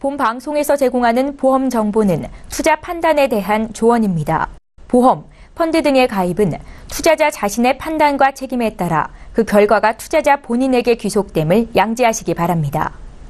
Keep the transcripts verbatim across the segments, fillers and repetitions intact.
본 방송에서 제공하는 보험 정보는 투자 판단에 대한 조언입니다. 보험, 펀드 등의 가입은 투자자 자신의 판단과 책임에 따라 그 결과가 투자자 본인에게 귀속됨을 양지하시기 바랍니다.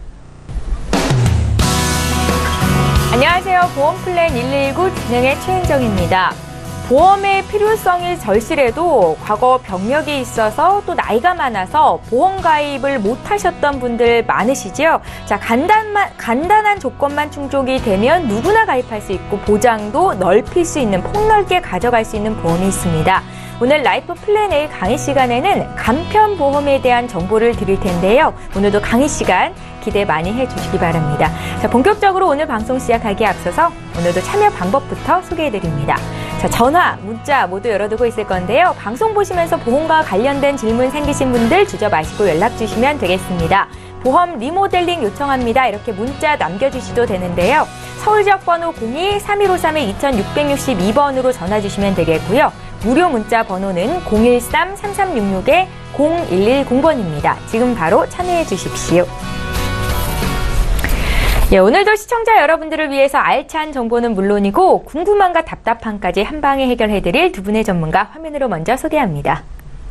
안녕하세요. 보험플랜 일일구 진행의 최은정입니다. 보험의 필요성이 절실해도 과거 병력이 있어서 또 나이가 많아서 보험 가입을 못하셨던 분들 많으시죠? 자, 간단만, 간단한 조건만 충족이 되면 누구나 가입할 수 있고 보장도 넓힐 수 있는, 폭넓게 가져갈 수 있는 보험이 있습니다. 오늘 라이프 플랜 A 강의 시간에는 간편 보험에 대한 정보를 드릴 텐데요. 오늘도 강의 시간 기대 많이 해주시기 바랍니다. 자, 본격적으로 오늘 방송 시작하기에 앞서서 오늘도 참여 방법부터 소개해드립니다. 자, 전화, 문자 모두 열어두고 있을 건데요. 방송 보시면서 보험과 관련된 질문 생기신 분들 주저 마시고 연락 주시면 되겠습니다. 보험 리모델링 요청합니다. 이렇게 문자 남겨주셔도 되는데요. 서울 지역 번호 공이 삼일오삼 이육육이 번으로 전화 주시면 되겠고요. 무료 문자 번호는 공일삼 삼삼육육 공일일공 번입니다. 지금 바로 참여해 주십시오. 예, 오늘도 시청자 여러분들을 위해서 알찬 정보는 물론이고 궁금함과 답답함까지 한 방에 해결해드릴 두 분의 전문가 화면으로 먼저 소개합니다.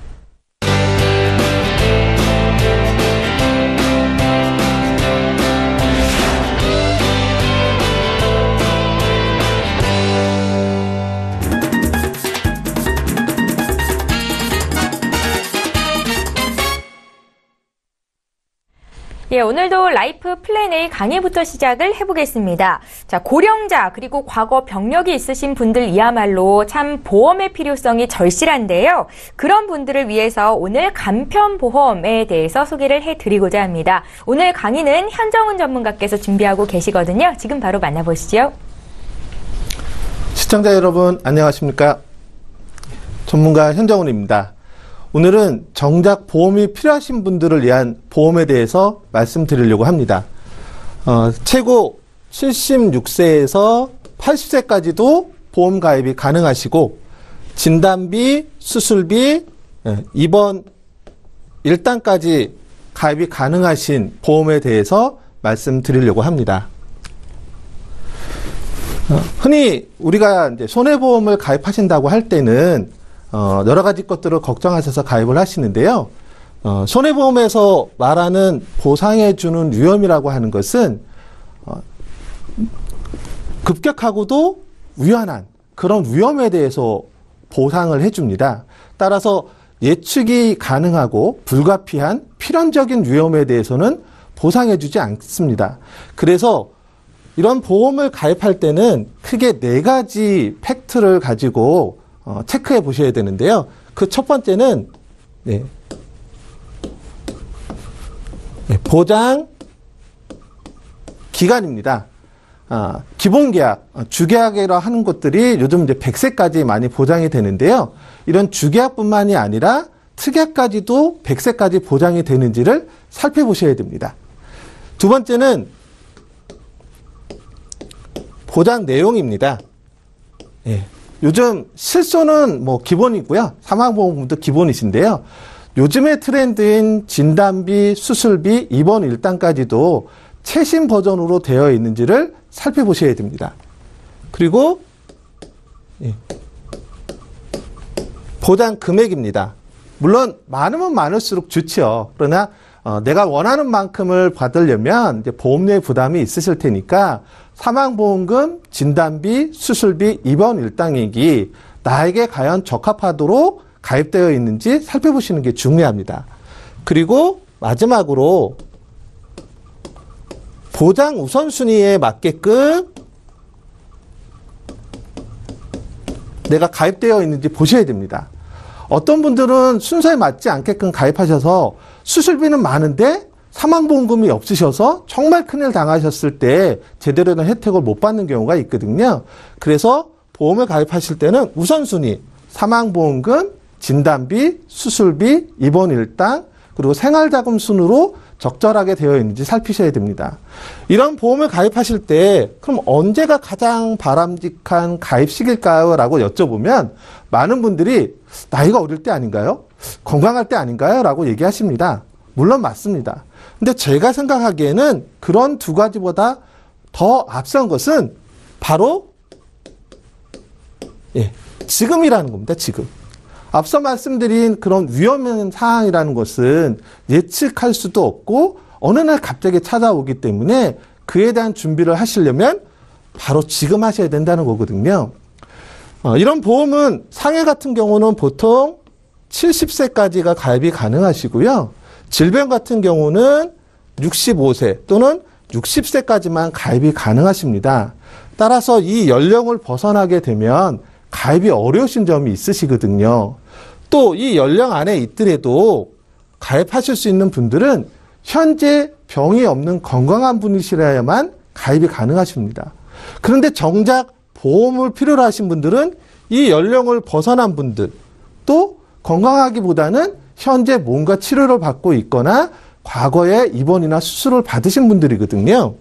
예, 오늘도 라이프 플랜 A 강의부터 시작을 해보겠습니다. 자, 고령자 그리고 과거 병력이 있으신 분들이야말로 참 보험의 필요성이 절실한데요. 그런 분들을 위해서 오늘 간편보험에 대해서 소개를 해드리고자 합니다. 오늘 강의는 현정훈 전문가께서 준비하고 계시거든요. 지금 바로 만나보시죠. 시청자 여러분 안녕하십니까? 전문가 현정훈입니다. 오늘은 정작 보험이 필요하신 분들을 위한 보험에 대해서 말씀드리려고 합니다. 어, 최고 칠십육 세에서 팔십 세까지도 보험 가입이 가능하시고 진단비, 수술비, 입원 일당까지 가입이 가능하신 보험에 대해서 말씀드리려고 합니다. 어, 흔히 우리가 이제 손해보험을 가입하신다고 할 때는 어, 여러 가지 것들을 걱정하셔서 가입을 하시는데요. 어, 손해보험에서 말하는 보상해주는 위험이라고 하는 것은 어, 급격하고도 유한한 그런 위험에 대해서 보상을 해줍니다. 따라서 예측이 가능하고 불가피한 필연적인 위험에 대해서는 보상해주지 않습니다. 그래서 이런 보험을 가입할 때는 크게 네 가지 팩트를 가지고 어, 체크해 보셔야 되는데요. 그 첫 번째는 네. 네, 보장 기간입니다. 아, 기본계약, 주계약이라 하는 것들이 요즘 이제 백 세까지 많이 보장이 되는데요. 이런 주계약뿐만이 아니라 특약까지도 백 세까지 보장이 되는지를 살펴보셔야 됩니다. 두 번째는 보장 내용입니다. 예. 요즘 실손은 뭐 기본이고요. 사망보험도 기본이신데요. 요즘의 트렌드인 진단비, 수술비, 입원 일당까지도 최신 버전으로 되어 있는지를 살펴보셔야 됩니다. 그리고 예. 보장 금액입니다. 물론 많으면 많을수록 좋죠. 그러나 어, 내가 원하는 만큼을 받으려면 이제 보험료의 부담이 있으실 테니까 사망보험금, 진단비, 수술비, 입원 일당액이 나에게 과연 적합하도록 가입되어 있는지 살펴보시는 게 중요합니다. 그리고 마지막으로 보장 우선순위에 맞게끔 내가 가입되어 있는지 보셔야 됩니다. 어떤 분들은 순서에 맞지 않게끔 가입하셔서 수술비는 많은데 사망보험금이 없으셔서 정말 큰일 당하셨을 때 제대로 된 혜택을 못 받는 경우가 있거든요. 그래서 보험을 가입하실 때는 우선순위, 사망보험금, 진단비, 수술비, 입원 일당, 그리고 생활자금 순으로 적절하게 되어 있는지 살피셔야 됩니다. 이런 보험을 가입하실 때 그럼 언제가 가장 바람직한 가입 시기일까요? 라고 여쭤보면 많은 분들이 나이가 어릴 때 아닌가요? 건강할 때 아닌가요? 라고 얘기하십니다. 물론 맞습니다. 근데 제가 생각하기에는 그런 두 가지보다 더 앞선 것은 바로 예, 지금이라는 겁니다. 지금. 앞서 말씀드린 그런 위험한 상황이라는 것은 예측할 수도 없고 어느 날 갑자기 찾아오기 때문에 그에 대한 준비를 하시려면 바로 지금 하셔야 된다는 거거든요. 어, 이런 보험은 상해 같은 경우는 보통 칠십 세까지가 가입이 가능하시고요. 질병 같은 경우는 육십오 세 또는 육십 세까지만 가입이 가능하십니다. 따라서 이 연령을 벗어나게 되면 가입이 어려우신 점이 있으시거든요. 또 이 연령 안에 있더라도 가입하실 수 있는 분들은 현재 병이 없는 건강한 분이시라야만 가입이 가능하십니다. 그런데 정작 보험을 필요로 하신 분들은 이 연령을 벗어난 분들, 또 건강하기보다는 현재 뭔가 치료를 받고 있거나 과거에 입원이나 수술을 받으신 분들이거든요.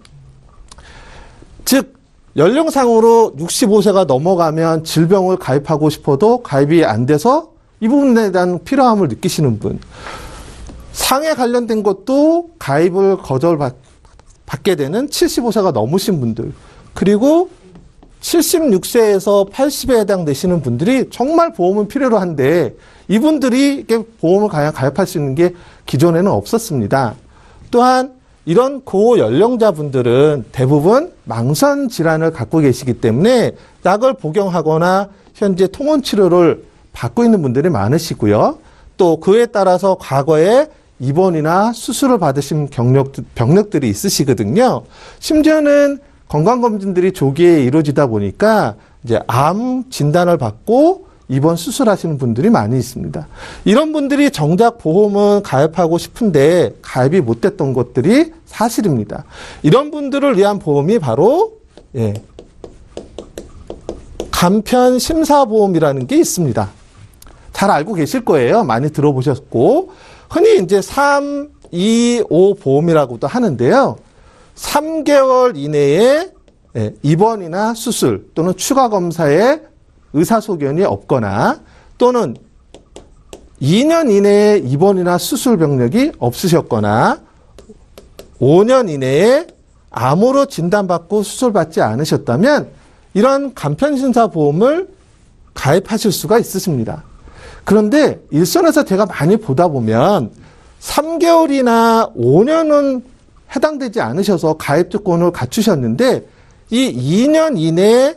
즉 연령상으로 육십오 세가 넘어가면 질병을 가입하고 싶어도 가입이 안 돼서 이 부분에 대한 필요함을 느끼시는 분, 상해 관련된 것도 가입을 거절받게 되는 칠십오 세가 넘으신 분들, 그리고 칠십육 세에서 팔십에 해당되시는 분들이 정말 보험은 필요로 한데 이분들이 보험을 가입할 수 있는 게 기존에는 없었습니다. 또한 이런 고연령자분들은 대부분 망선 질환을 갖고 계시기 때문에 약을 복용하거나 현재 통원 치료를 받고 있는 분들이 많으시고요. 또 그에 따라서 과거에 입원이나 수술을 받으신 경력, 병력들이 있으시거든요. 심지어는 건강검진들이 조기에 이루어지다 보니까 이제 암 진단을 받고 입원 수술하시는 분들이 많이 있습니다. 이런 분들이 정작 보험은 가입하고 싶은데 가입이 못됐던 것들이 사실입니다. 이런 분들을 위한 보험이 바로 예, 간편심사보험이라는 게 있습니다. 잘 알고 계실 거예요. 많이 들어보셨고 흔히 이제 삼, 이, 오 보험이라고도 하는데요. 삼 개월 이내에 예, 입원이나 수술 또는 추가 검사에 의사소견이 없거나 또는 이 년 이내에 입원이나 수술 병력이 없으셨거나 오 년 이내에 암으로 진단받고 수술받지 않으셨다면 이런 간편심사보험을 가입하실 수가 있으십니다. 그런데 일선에서 제가 많이 보다 보면 삼 개월이나 오 년은 해당되지 않으셔서 가입조건을 갖추셨는데 이 이 년 이내에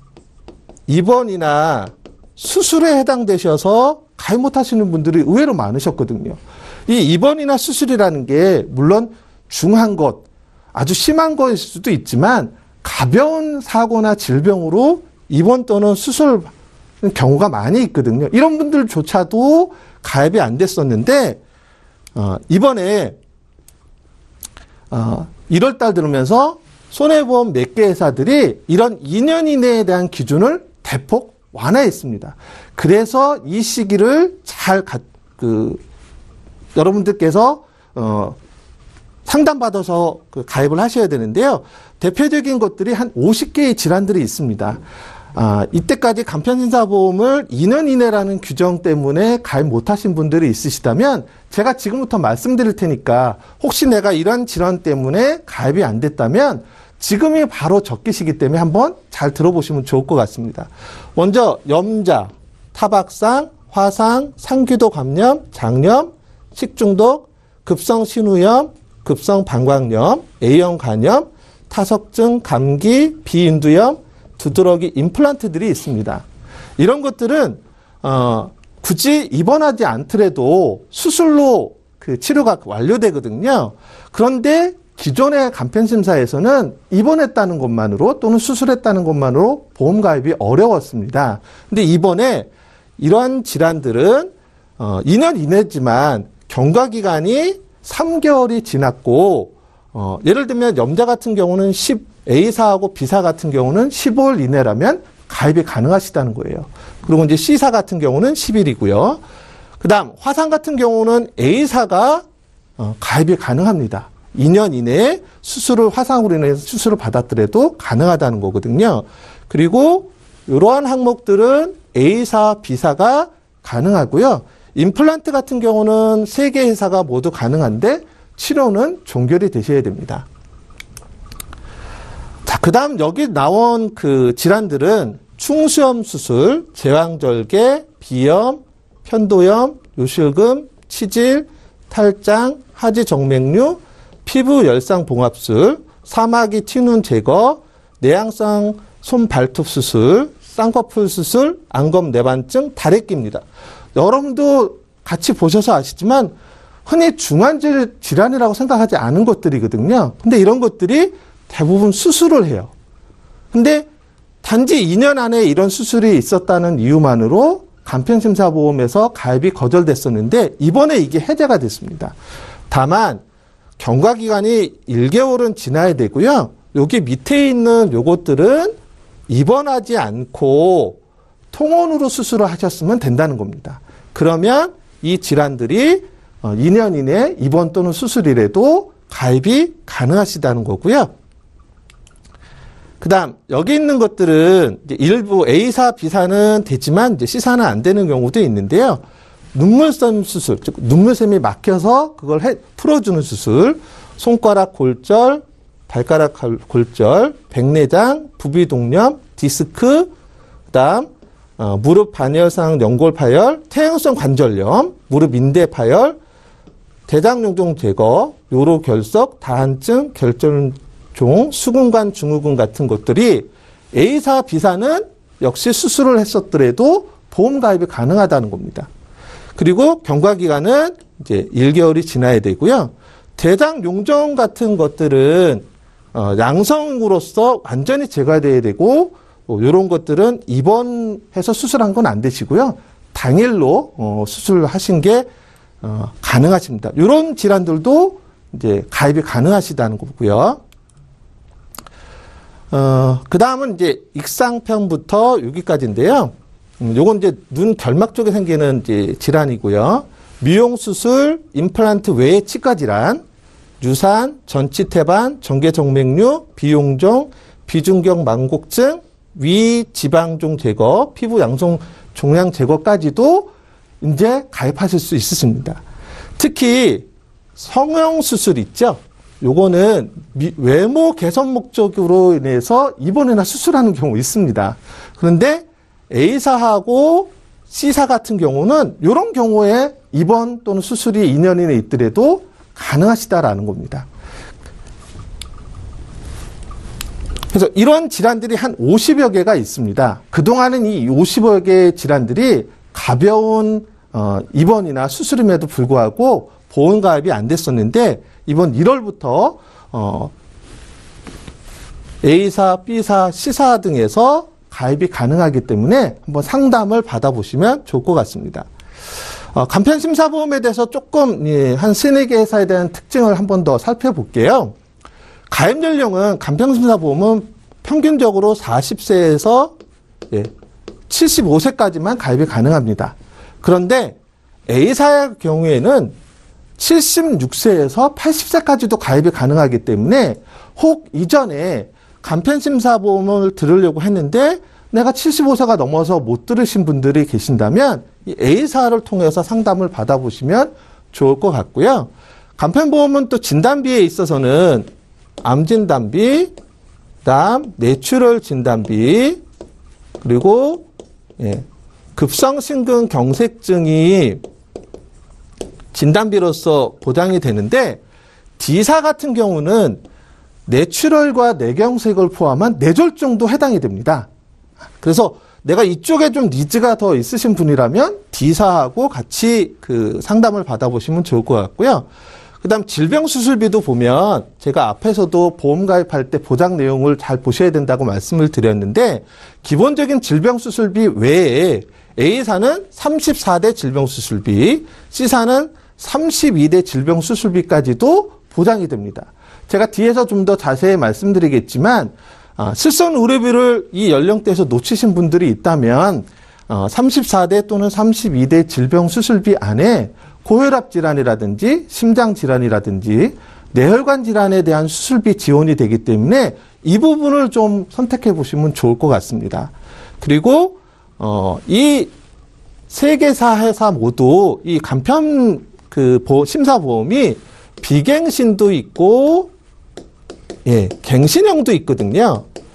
입원이나 수술에 해당되셔서 가입 못하시는 분들이 의외로 많으셨거든요. 이 입원이나 수술이라는 게 물론 중한 것, 아주 심한 것일 수도 있지만 가벼운 사고나 질병으로 입원 또는 수술 경우가 많이 있거든요. 이런 분들조차도 가입이 안 됐었는데 어, 이번에 어, 일월 달 들으면서 손해보험 몇 개 회사들이 이런 이 년 이내에 대한 기준을 대폭 완화했습니다. 그래서 이 시기를 잘 가, 그, 여러분들께서 어, 상담받아서 그 가입을 하셔야 되는데요. 대표적인 것들이 한 오십 개의 질환들이 있습니다. 아, 이때까지 간편심사보험을 이 년 이내라는 규정 때문에 가입 못하신 분들이 있으시다면 제가 지금부터 말씀드릴 테니까 혹시 내가 이런 질환 때문에 가입이 안 됐다면 지금이 바로 적기시기 때문에 한번 잘 들어보시면 좋을 것 같습니다. 먼저 염자, 타박상, 화상, 상기도 감염, 장염, 식중독, 급성 신우염, 급성 방광염, A형 간염, 타석증, 감기, 비인두염, 두드러기 임플란트들이 있습니다. 이런 것들은 어, 굳이 입원하지 않더라도 수술로 그 치료가 완료되거든요. 그런데 기존의 간편심사에서는 입원했다는 것만으로 또는 수술했다는 것만으로 보험 가입이 어려웠습니다. 근데 이번에 이러한 질환들은 어, 이 년 이내지만 경과기간이 삼 개월이 지났고 어, 예를 들면 염자 같은 경우는 십, A사하고 B사 같은 경우는 십오 일 이내라면 가입이 가능하시다는 거예요. 그리고 이제 C사 같은 경우는 십 일이고요. 그 다음 화상 같은 경우는 A사가 어, 가입이 가능합니다. 이 년 이내에 수술을 화상으로 인해서 수술을 받았더라도 가능하다는 거거든요. 그리고 이러한 항목들은 A사, B사가 가능하고요. 임플란트 같은 경우는 세 개 회사가 모두 가능한데 치료는 종결이 되셔야 됩니다. 그 다음 여기 나온 그 질환들은 충수염 수술, 제왕절개, 비염, 편도염, 요실금, 치질, 탈장, 하지 정맥류, 피부 열상 봉합술, 사마귀 티눈 제거, 내향성 손 발톱 수술, 쌍꺼풀 수술, 안검 내반증, 다래끼입니다. 여러분도 같이 보셔서 아시지만 흔히 중환질 질환이라고 생각하지 않은 것들이거든요. 근데 이런 것들이 대부분 수술을 해요. 근데 단지 이 년 안에 이런 수술이 있었다는 이유만으로 간편심사보험에서 가입이 거절됐었는데 이번에 이게 해제가 됐습니다. 다만 경과기간이 일 개월은 지나야 되고요. 여기 밑에 있는 요것들은 입원하지 않고 통원으로 수술을 하셨으면 된다는 겁니다. 그러면 이 질환들이 이 년 이내 입원 또는 수술이라도 가입이 가능하시다는 거고요. 그 다음, 여기 있는 것들은 이제 일부 A사, B사는 되지만 이제 C사는 안 되는 경우도 있는데요. 눈물샘 수술, 즉, 눈물샘이 막혀서 그걸 해, 풀어주는 수술, 손가락 골절, 발가락 골절, 백내장, 부비동염, 디스크, 그 다음, 어, 무릎 반열상 연골 파열, 퇴행성 관절염, 무릎 인대 파열, 대장용종 제거, 요로 결석, 다한증, 결절종, 수근관 증후군 같은 것들이 A사, B사는 역시 수술을 했었더라도 보험 가입이 가능하다는 겁니다. 그리고 경과기간은 이제 일 개월이 지나야 되고요. 대장용종 같은 것들은 어, 양성으로서 완전히 제거돼야 되고 뭐 이런 것들은 입원해서 수술한 건 안 되시고요. 당일로 어, 수술하신 게 어, 가능하십니다. 이런 질환들도 이제 가입이 가능하시다는 거고요. 어, 그 다음은 이제 익상편부터 여기까지인데요. 음, 요건 이제 눈 결막 쪽에 생기는 이제 질환이고요. 미용수술, 임플란트 외의 치과 질환, 유산, 전치태반, 전개정맥류, 비용종, 비중격 망곡증, 위 지방종 제거, 피부 양성 종양 제거까지도 이제 가입하실 수 있으십니다. 특히 성형수술 있죠? 요거는 미, 외모 개선 목적으로 인해서 입원이나 수술하는 경우 있습니다. 그런데 A사하고 C사 같은 경우는 이런 경우에 입원 또는 수술이 이 년 이내에 있더라도 가능하시다라는 겁니다. 그래서 이런 질환들이 한 오십여 개가 있습니다. 그동안은 이 오십여 개의 질환들이 가벼운 어, 입원이나 수술임에도 불구하고 보험 가입이 안 됐었는데 이번 일월부터 어, A사, B사, C사 등에서 가입이 가능하기 때문에 한번 상담을 받아보시면 좋을 것 같습니다. 어, 간편심사보험에 대해서 조금 예, 한 세네 개 회사에 대한 특징을 한 번 더 살펴볼게요. 가입 연령은 간편심사보험은 평균적으로 사십 세에서 예, 칠십오 세까지만 가입이 가능합니다. 그런데 A사의 경우에는 칠십육 세에서 팔십 세까지도 가입이 가능하기 때문에 혹 이전에 간편심사보험을 들으려고 했는데 내가 칠십오 세가 넘어서 못 들으신 분들이 계신다면 이 A사를 통해서 상담을 받아보시면 좋을 것 같고요. 간편보험은 또 진단비에 있어서는 암진단비, 그다음 뇌출혈 진단비, 그리고 예, 급성심근경색증이 진단비로서 보장이 되는데 D사 같은 경우는 뇌출혈과 뇌경색을 포함한 뇌졸중도 해당이 됩니다. 그래서 내가 이쪽에 좀 니즈가 더 있으신 분이라면 D사하고 같이 그 상담을 받아보시면 좋을 것 같고요. 그 다음 질병수술비도 보면 제가 앞에서도 보험 가입할 때 보장 내용을 잘 보셔야 된다고 말씀을 드렸는데 기본적인 질병수술비 외에 A사는 삼십사 대 질병수술비, C사는 삼십이 대 질병수술비까지도 보장이 됩니다. 제가 뒤에서 좀 더 자세히 말씀드리겠지만 어, 실손 의료비를 이 연령대에서 놓치신 분들이 있다면 어, 삼십사 대 또는 삼십이 대 질병수술비 안에 고혈압 질환이라든지 심장 질환이라든지 뇌혈관 질환에 대한 수술비 지원이 되기 때문에 이 부분을 좀 선택해 보시면 좋을 것 같습니다. 그리고 어, 이 세 개사 회사 모두 이 간편 그 보, 심사보험이 비갱신도 있고 예, 갱신형도 있거든요.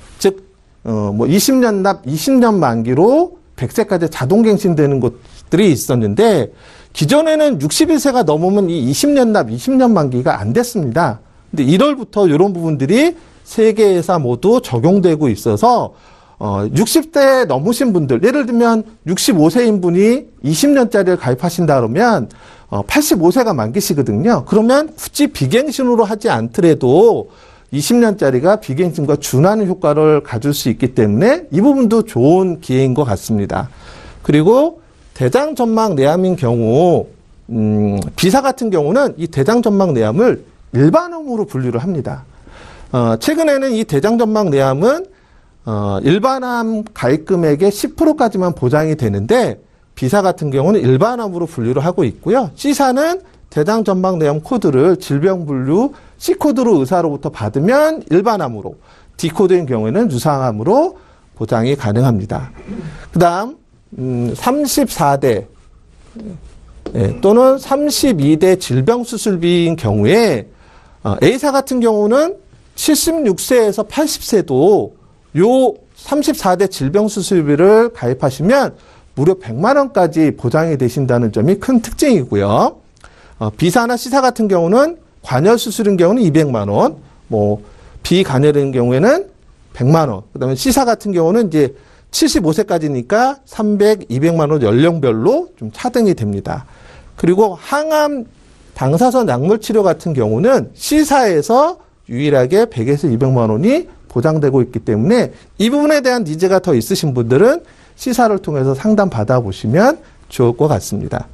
어, 뭐 이십 년 납, 이십 년 만기로 백 세까지 자동갱신되는 것들이 있었는데, 기존에는 육십일 세가 넘으면 이 이십 년 납, 이십 년 만기가 안 됐습니다. 근데 일월부터 이런 부분들이 세 개 회사 모두 적용되고 있어서, 어, 육십 대 넘으신 분들, 예를 들면 육십오 세인 분이 이십 년짜리를 가입하신다 그러면, 어, 팔십오 세가 만기시거든요. 그러면 굳이 비갱신으로 하지 않더라도 이십 년짜리가 비갱신과 준하는 효과를 가질 수 있기 때문에 이 부분도 좋은 기회인 것 같습니다. 그리고 대장 전망 내암인 경우, 음, 비사 같은 경우는 이 대장 전망 내암을 일반암으로 분류를 합니다. 어, 최근에는 이 대장 전망 내암은 어, 일반암 가입 금액의 십 퍼센트까지만 보장이 되는데, 비사 같은 경우는 일반암으로 분류를 하고 있고요. C사는 대장 전망 내암 코드를 질병 분류 C코드로 의사로부터 받으면 일반암으로, D코드인 경우에는 유상암으로 보장이 가능합니다. 그 다음, 음, 삼십사 대 예, 또는 삼십이 대 질병수술비인 경우에 어, A사 같은 경우는 칠십육 세에서 팔십 세도 요 삼십사 대 질병수술비를 가입하시면 무려 백만 원까지 보장이 되신다는 점이 큰 특징이고요. 어, B사나 C사 같은 경우는 관여 수술인 경우는 이백만 원, 뭐 비관여인 경우에는 백만 원. 그다음에 C사 같은 경우는 이제 칠십오 세까지니까 삼백, 이백만 원 연령별로 좀 차등이 됩니다. 그리고 항암 방사선 약물 치료 같은 경우는 C사에서 유일하게 백에서 이백만 원이 보장되고 있기 때문에 이 부분에 대한 니즈가 더 있으신 분들은 C사를 통해서 상담 받아보시면 좋을 것 같습니다.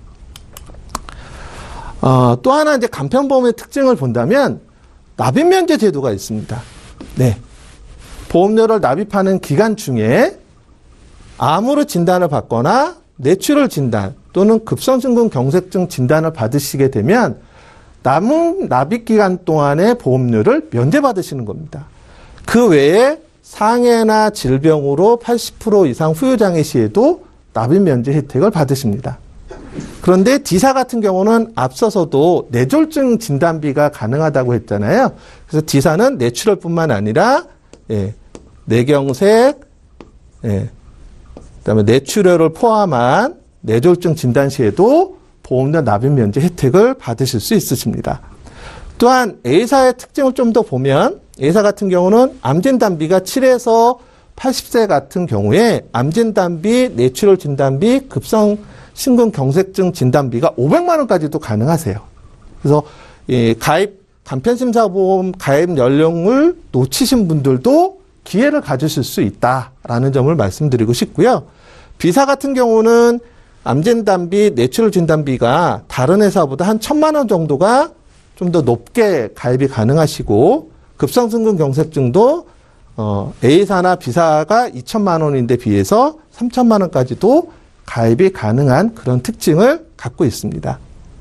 어, 또 하나 이제 간편보험의 특징을 본다면 납입면제 제도가 있습니다. 네. 보험료를 납입하는 기간 중에 암으로 진단을 받거나 뇌출혈 진단 또는 급성심근경색증 진단을 받으시게 되면 남은 납입 기간 동안의 보험료를 면제받으시는 겁니다. 그 외에 상해나 질병으로 팔십 퍼센트 이상 후유장애 시에도 납입 면제 혜택을 받으십니다. 그런데 D사 같은 경우는 앞서서도 뇌졸중 진단비가 가능하다고 했잖아요. 그래서 D사는 뇌출혈뿐만 아니라 예, 뇌경색, 예, 그다음에 뇌출혈을 포함한 뇌졸중 진단 시에도 보험료 납입 면제 혜택을 받으실 수 있으십니다. 또한 A사의 특징을 좀 더 보면 A사 같은 경우는 암 진단비가 칠에서 팔십 세 같은 경우에 암 진단비, 뇌출혈 진단비, 급성 심근경색증 진단비가 오백만 원까지도 가능하세요. 그래서 이 가입 간편심사보험 가입 연령을 놓치신 분들도 기회를 가지실 수 있다라는 점을 말씀드리고 싶고요. B사 같은 경우는 암 진단비, 뇌출혈 진단비가 다른 회사보다 한 천만 원 정도가 좀 더 높게 가입이 가능하시고 급성심근경색증도 어, A사나 B사가 이천만 원인데 비해서 삼천만 원까지도 가입이 가능한 그런 특징을 갖고 있습니다.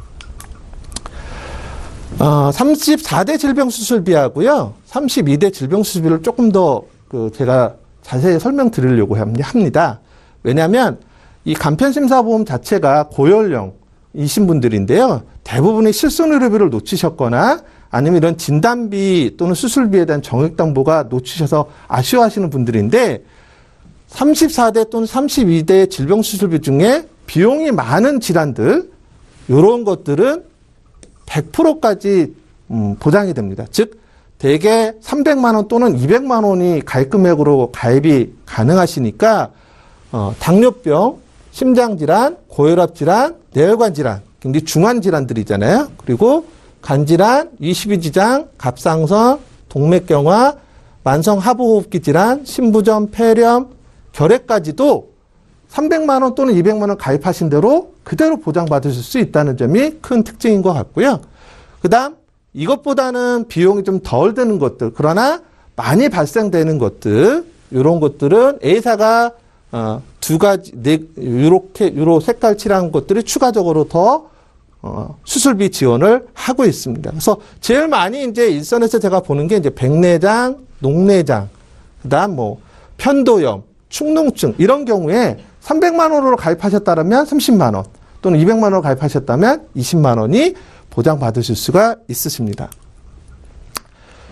어, 삼십사 대 질병수술비하고요. 삼십이 대 질병수술비를 조금 더 그 제가 자세히 설명드리려고 합니다. 왜냐하면 이 간편심사보험 자체가 고연령이신 분들인데요. 대부분이 실손의료비를 놓치셨거나 아니면 이런 진단비 또는 수술비에 대한 정액담보가 놓치셔서 아쉬워하시는 분들인데 삼십사 대 또는 삼십이 대 질병수술비 중에 비용이 많은 질환들 이런 것들은 백 퍼센트까지 음, 보장이 됩니다. 즉 대개 삼백만 원 또는 이백만 원이 가입금액으로 가입이 가능하시니까 어, 당뇨병, 심장질환, 고혈압질환, 뇌혈관질환, 굉장히 중한 질환들이잖아요. 그리고 간질환, 이십이지장, 갑상선, 동맥경화, 만성하부호흡기 질환, 신부전, 폐렴, 결핵까지도 삼백만 원 또는 이백만 원 가입하신 대로 그대로 보장받으실 수 있다는 점이 큰 특징인 것 같고요. 그 다음 이것보다는 비용이 좀 덜 드는 것들, 그러나 많이 발생되는 것들, 이런 것들은 A사가 어, 두 가지, 네, 요렇게, 요로 색깔 칠한 것들이 추가적으로 더 어, 수술비 지원을 하고 있습니다. 그래서 제일 많이 이제 일선에서 제가 보는 게 이제 백내장, 녹내장, 그 다음 뭐 편도염, 축농증 이런 경우에 삼백만 원으로 가입하셨다면 삼십만 원 또는 이백만 원으로 가입하셨다면 이십만 원이 보장받으실 수가 있으십니다.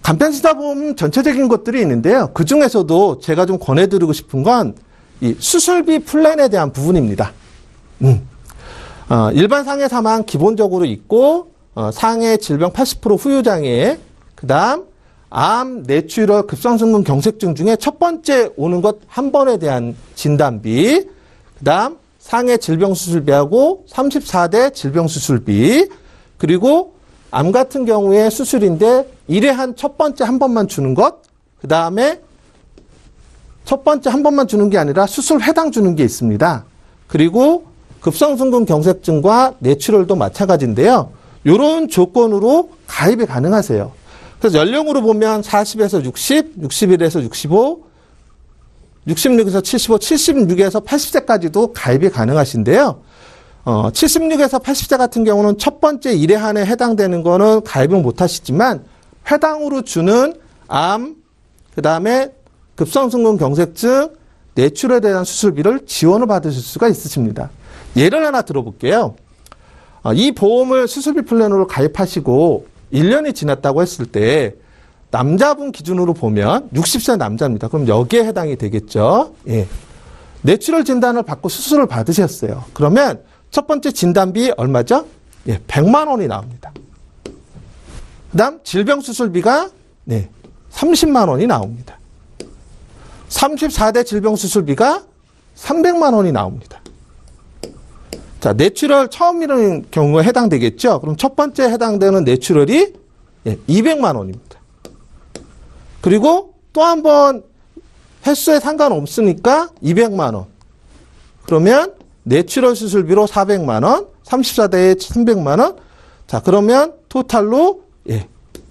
간편의사보험 전체적인 것들이 있는데요. 그 중에서도 제가 좀 권해드리고 싶은 건 이 수술비 플랜에 대한 부분입니다. 음. 어, 일반 상해 사망 기본적으로 있고, 어, 상해 질병 팔십 퍼센트 후유장애, 그 다음, 암, 뇌출혈, 급성심근 경색증 중에 첫 번째 오는 것 한 번에 대한 진단비, 그 다음, 상해 질병 수술비하고 삼십사 대 질병 수술비, 그리고 암 같은 경우에 수술인데 일 회 한 첫 번째 한 번만 주는 것, 그 다음에 첫 번째 한 번만 주는 게 아니라 수술 회당 주는 게 있습니다. 그리고 급성심근 경색증과 뇌출혈도 마찬가지인데요. 이런 조건으로 가입이 가능하세요. 그래서 연령으로 보면 사십에서 육십, 육십일에서 육십오, 육십육에서 칠십오, 칠십육에서 팔십 세까지도 가입이 가능하신데요. 어, 칠십육에서 팔십 세 같은 경우는 첫 번째 일 회 한에 해당되는 거는 가입은 못 하시지만 회당으로 주는 암, 그 다음에 급성심근 경색증, 뇌출혈에 대한 수술비를 지원을 받으실 수가 있으십니다. 예를 하나 들어볼게요. 어, 이 보험을 수술비 플랜으로 가입하시고 일 년이 지났다고 했을 때 남자분 기준으로 보면 육십 세 남자입니다. 그럼 여기에 해당이 되겠죠. 예. 뇌출혈 진단을 받고 수술을 받으셨어요. 그러면 첫 번째 진단비 얼마죠? 예, 백만 원이 나옵니다. 그 다음 질병 수술비가 네, 삼십만 원이 나옵니다. 삼십사 대 질병 수술비가 삼백만 원이 나옵니다. 자, 뇌출혈 처음 이런 경우에 해당되겠죠? 그럼 첫 번째 해당되는 뇌출혈이 예, 이백만 원입니다. 그리고 또 한 번 횟수에 상관없으니까 이백만 원. 그러면 뇌출혈 수술비로 사백만 원, 삼십사 대에 삼백만 원. 자, 그러면 토탈로 예,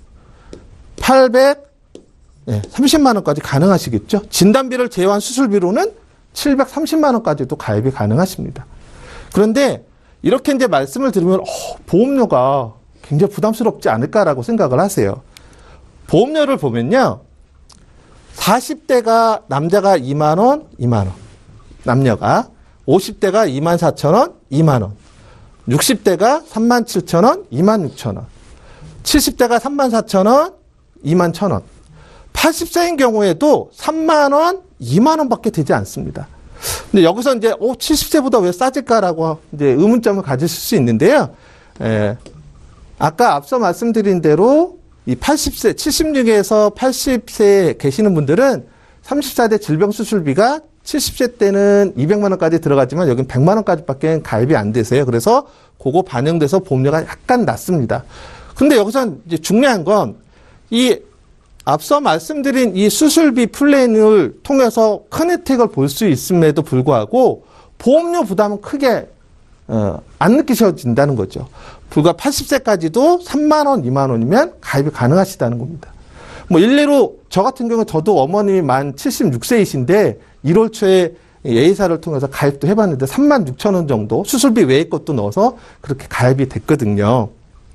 팔백삼십만 원까지 가능하시겠죠? 진단비를 제외한 수술비로는 칠백삼십만 원까지도 가입이 가능하십니다. 그런데 이렇게 이제 말씀을 들으면 어, 보험료가 굉장히 부담스럽지 않을까라고 생각을 하세요. 보험료를 보면요. 사십 대가 남자가 이만 원, 이만 원. 남녀가. 오십 대가 이만 사천 원, 이만 원. 육십 대가 삼만 칠천 원, 이만 육천 원. 칠십 대가 삼만 사천 원, 이만 천 원. 팔십 세인 경우에도 삼만 원, 이만 원밖에 되지 않습니다. 근데 여기서 이제 오, 칠십 세보다 왜 싸질까라고 이제 의문점을 가지실 수 있는데요. 에, 아까 앞서 말씀드린 대로 이 팔십 세, 칠십육에서 팔십 세에 계시는 분들은 삼십사 대 질병 수술비가 칠십 세 때는 이백만 원까지 들어가지만 여긴 백만 원까지밖에 가입이 안 되세요. 그래서 그거 반영돼서 보험료가 약간 낮습니다. 근데 여기서 이제 중요한 건 이 앞서 말씀드린 이 수술비 플랜을 통해서 큰 혜택을 볼 수 있음에도 불구하고 보험료 부담은 크게 어, 안 느끼셔진다는 거죠. 불과 팔십 세까지도 삼만 원, 이만 원이면 가입이 가능하시다는 겁니다. 뭐 일례로 저 같은 경우 저도 어머님이 만 칠십육 세이신데 일월 초에 예의사를 통해서 가입도 해봤는데 삼만 육천 원 정도 수술비 외의 것도 넣어서 그렇게 가입이 됐거든요.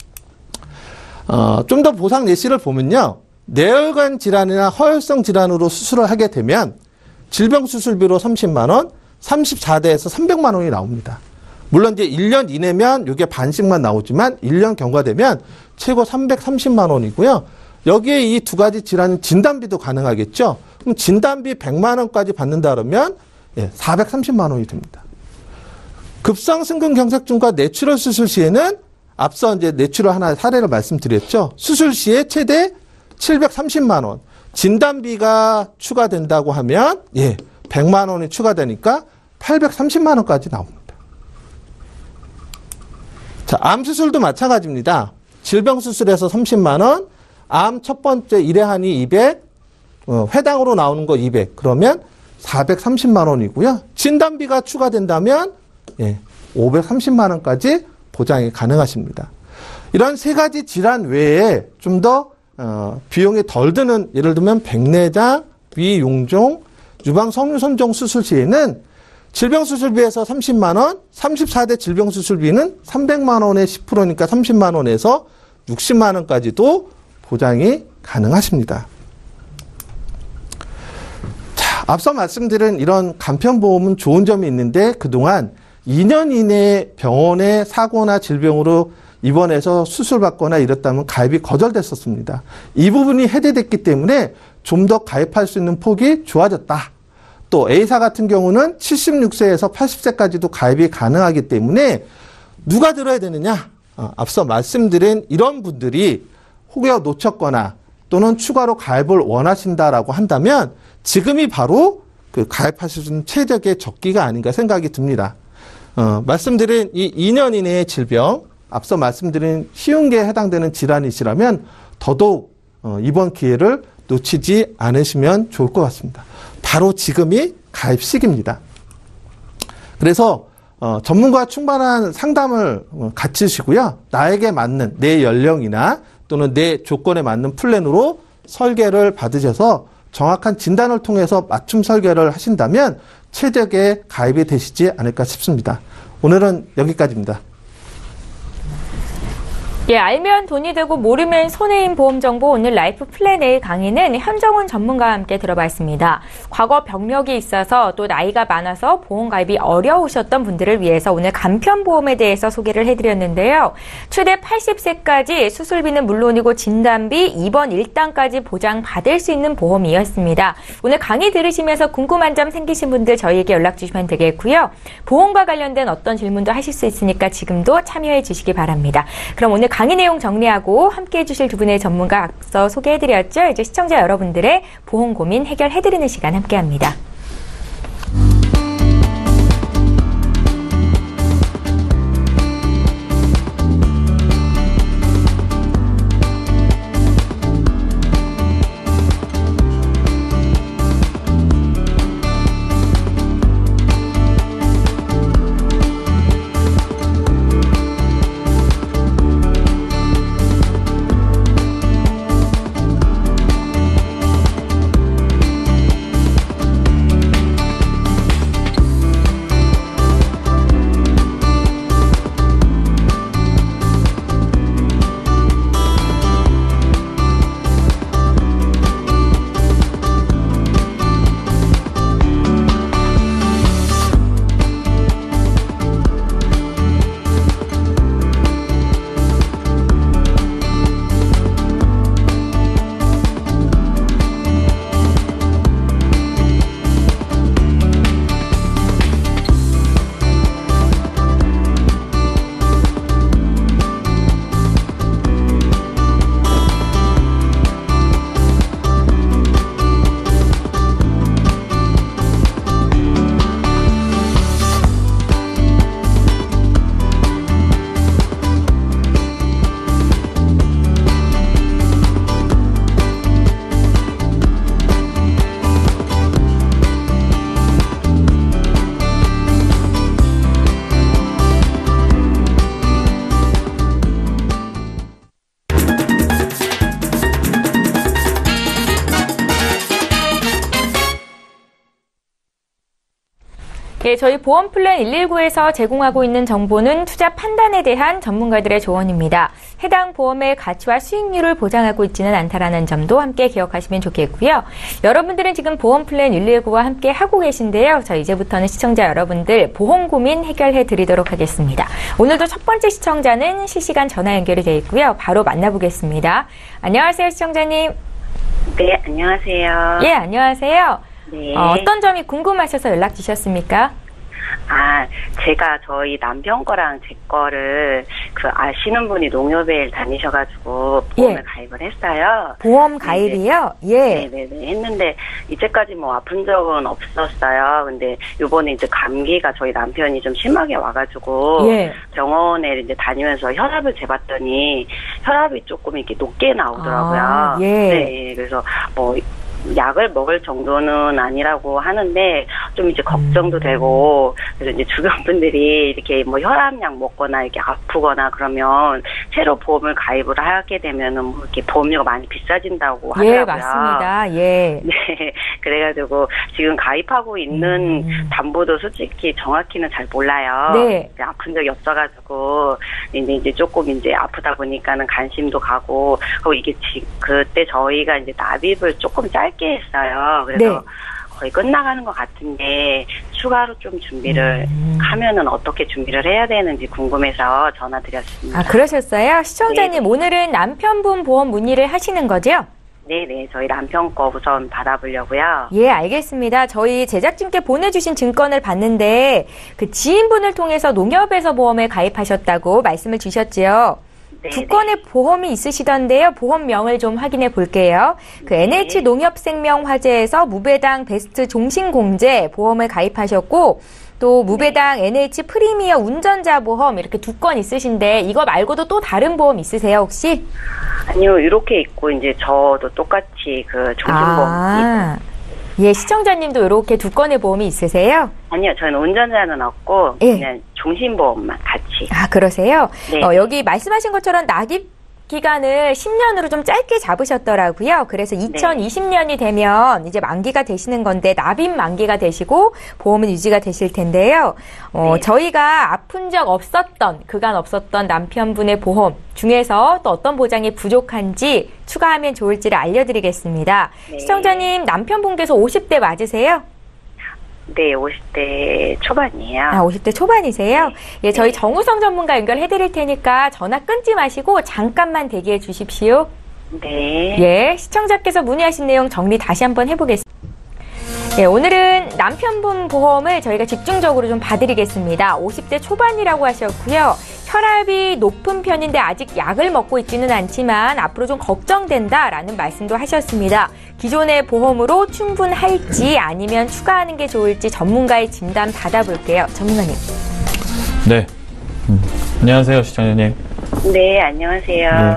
어, 좀 더 보상 예시를 보면요. 뇌혈관 질환이나 허혈성 질환으로 수술을 하게 되면 질병 수술비로 삼십만 원, 삼십사 대에서 삼백만 원이 나옵니다. 물론 이제 일 년 이내면 이게 반씩만 나오지만 일 년 경과되면 최고 삼백삼십만 원이고요. 여기에 이 두 가지 질환 진단비도 가능하겠죠. 그럼 진단비 백만 원까지 받는다 그러면 예, 사백삼십만 원이 됩니다. 급성심근 경색증과 뇌출혈 수술 시에는 앞서 이제 뇌출혈 하나 사례를 말씀드렸죠. 수술 시에 최대 칠백삼십만 원. 진단비가 추가된다고 하면 예, 백만 원이 추가되니까 팔백삼십만 원까지 나옵니다. 자, 암 수술도 마찬가지입니다. 질병 수술에서 삼십만 원, 암 첫 번째 일 회 한이 이백, 어, 회당으로 나오는 거 이백. 그러면 사백삼십만 원이고요. 진단비가 추가된다면 예, 오백삼십만 원까지 보장이 가능하십니다. 이런 세 가지 질환 외에 좀 더 어, 비용이 덜 드는 예를 들면 백내장, 위용종, 유방 섬유선종 수술 시에는 질병 수술비에서 삼십만 원, 삼십사 대 질병 수술비는 삼백만 원에 십 퍼센트니까 삼십만 원에서 육십만 원까지도 보장이 가능하십니다. 자, 앞서 말씀드린 이런 간편보험은 좋은 점이 있는데 그동안 이 년 이내에 병원에 사고나 질병으로 입원해서 수술받거나 이랬다면 가입이 거절됐었습니다. 이 부분이 해제됐기 때문에 좀 더 가입할 수 있는 폭이 좋아졌다. 또 A사 같은 경우는 칠십육 세에서 팔십 세까지도 가입이 가능하기 때문에 누가 들어야 되느냐? 어, 앞서 말씀드린 이런 분들이 혹여 놓쳤거나 또는 추가로 가입을 원하신다라고 한다면 지금이 바로 그 가입하실 수 있는 최적의 적기가 아닌가 생각이 듭니다. 어, 말씀드린 이 이 년 이내의 질병, 앞서 말씀드린 쉬운 게 해당되는 질환이시라면 더더욱 어, 이번 기회를 놓치지 않으시면 좋을 것 같습니다. 바로 지금이 가입 시기입니다. 그래서 어, 전문가와 충분한 상담을 어, 갖추시고요. 나에게 맞는 내 연령이나 또는 내 조건에 맞는 플랜으로 설계를 받으셔서 정확한 진단을 통해서 맞춤 설계를 하신다면 최적의 가입이 되시지 않을까 싶습니다. 오늘은 여기까지입니다. 예, 알면 돈이 되고 모르면 손해인 보험 정보 오늘 라이프 플랜 A 강의는 현정훈 전문가와 함께 들어봤습니다. 과거 병력이 있어서 또 나이가 많아서 보험 가입이 어려우셨던 분들을 위해서 오늘 간편보험에 대해서 소개를 해드렸는데요. 최대 팔십 세까지 수술비는 물론이고 진단비, 입원 일당까지 보장받을 수 있는 보험이었습니다. 오늘 강의 들으시면서 궁금한 점 생기신 분들 저희에게 연락 주시면 되겠고요. 보험과 관련된 어떤 질문도 하실 수 있으니까 지금도 참여해 주시기 바랍니다. 그럼 오늘 강의 내용 정리하고 함께해 주실 두 분의 전문가 앞서 소개해드렸죠. 이제 시청자 여러분들의 보험 고민 해결해드리는 시간 함께합니다. 예, 저희 보험 플랜 일일구에서 제공하고 있는 정보는 투자 판단에 대한 전문가들의 조언입니다. 해당 보험의 가치와 수익률을 보장하고 있지는 않다라는 점도 함께 기억하시면 좋겠고요. 여러분들은 지금 보험 플랜 일일구와 함께 하고 계신데요. 저 이제부터는 시청자 여러분들 보험 고민 해결해 드리도록 하겠습니다. 오늘도 첫 번째 시청자는 실시간 전화 연결이 되어 있고요. 바로 만나보겠습니다. 안녕하세요, 시청자님. 네, 안녕하세요. 예, 안녕하세요. 네. 어, 어떤 점이 궁금하셔서 연락 주셨습니까? 아, 제가 저희 남편 거랑 제 거를 그 아시는 분이 농협에 다니셔가지고 보험을 예. 가입을 했어요. 보험 가입이요? 예. 네네네. 했는데 이제까지 뭐 아픈 적은 없었어요. 근데 요번에 이제 감기가 저희 남편이 좀 심하게 와가지고 예. 병원에 이제 다니면서 혈압을 재봤더니 혈압이 조금 이렇게 높게 나오더라고요. 아, 예. 네. 그래서 뭐 약을 먹을 정도는 아니라고 하는데 좀 이제 걱정도 음. 되고 그래서 이제 주변 분들이 이렇게 뭐 혈압약 먹거나 이렇게 아프거나 그러면 새로 보험을 가입을 하게 되면은 뭐 이렇게 보험료가 많이 비싸진다고 하더라고요. 예, 맞습니다. 예. 네, 그래가지고 지금 가입하고 있는 음. 담보도 솔직히 정확히는 잘 몰라요. 네. 아픈 적이 없어가지고 이제 이제 조금 이제 아프다 보니까는 관심도 가고 그리고 이게 지, 그때 저희가 이제 납입을 조금 짧게 했어요. 그래서 네. 거의 끝나가는 것 같은데 추가로 좀 준비를 음. 하면은 어떻게 준비를 해야 되는지 궁금해서 전화드렸습니다. 아, 그러셨어요? 시청자님, 네. 오늘은 남편분 보험 문의를 하시는 거죠? 네네, 저희 남편 거 우선 받아보려고요. 예, 알겠습니다. 저희 제작진께 보내주신 증권을 봤는데 그 지인분을 통해서 농협에서 보험에 가입하셨다고 말씀을 주셨지요. 네네. 두 건의 보험이 있으시던데요. 보험명을 좀 확인해 볼게요. 그 네. 엔에이치 농협생명화재에서 무배당 베스트 종신공제 보험을 가입하셨고, 또 무배당 엔에이치 프리미어 운전자 보험 이렇게 두 건 있으신데 이거 말고도 또 다른 보험 있으세요 혹시? 아니요, 이렇게 있고 이제 저도 똑같이 그 종신보험. 아, 예, 시청자님도 이렇게 두 건의 보험이 있으세요? 아니요, 저는 운전자는 없고 예. 그냥 종신보험만 같이. 아, 그러세요? 네. 어, 여기 말씀하신 것처럼 납입 기간을 십 년으로 좀 짧게 잡으셨더라고요. 그래서 이천이십 년이 되면 이제 만기가 되시는 건데 납입 만기가 되시고 보험은 유지가 되실 텐데요. 어, 네. 저희가 아픈 적 없었던, 그간 없었던 남편분의 보험 중에서 또 어떤 보장이 부족한지 추가하면 좋을지를 알려드리겠습니다. 네. 시청자님, 남편분께서 오십 대 맞으세요? 네, 오십 대 초반이에요. 아, 오십 대 초반이세요? 네. 예, 저희 네. 정우성 전문가 연결해 드릴 테니까 전화 끊지 마시고 잠깐만 대기해 주십시오. 네. 예, 시청자께서 문의하신 내용 정리 다시 한번 해보겠습니다. 예, 오늘은 남편분 보험을 저희가 집중적으로 좀 봐드리겠습니다. 오십 대 초반이라고 하셨고요. 혈압이 높은 편인데 아직 약을 먹고 있지는 않지만 앞으로 좀 걱정된다라는 말씀도 하셨습니다. 기존의 보험으로 충분할지 아니면 추가하는 게 좋을지 전문가의 진단 받아볼게요. 전문가님. 네. 음, 안녕하세요, 시청자님. 네, 안녕하세요. 네.